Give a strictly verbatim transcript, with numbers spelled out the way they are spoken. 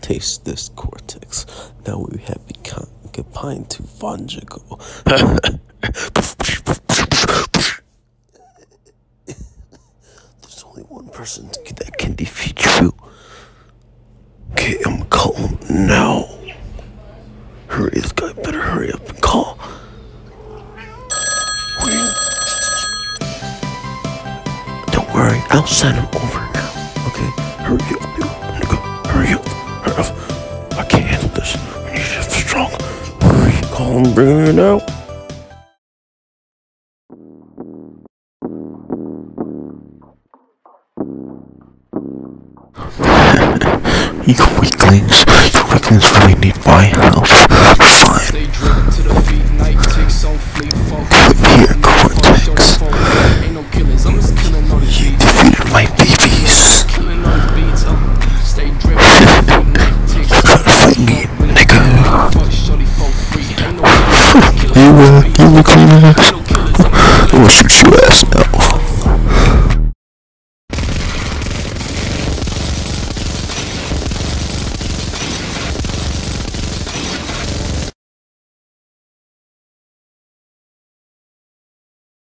Taste this cortex. Now we have become combined to fungible. There's only one person that can defeat you. Okay, I'm calling now. Hurry, this guy better hurry up and call. Don't worry, I'll send him over now. Okay, hurry up, nigga. Hurry up, hurry up. I can't handle this. We need to be strong. Hurry, call him, bring him in now. You weaklings, you weaklings really need my help. Fine. Here, Cortex. You defeated my babies. Try to fight me, nigga. You will.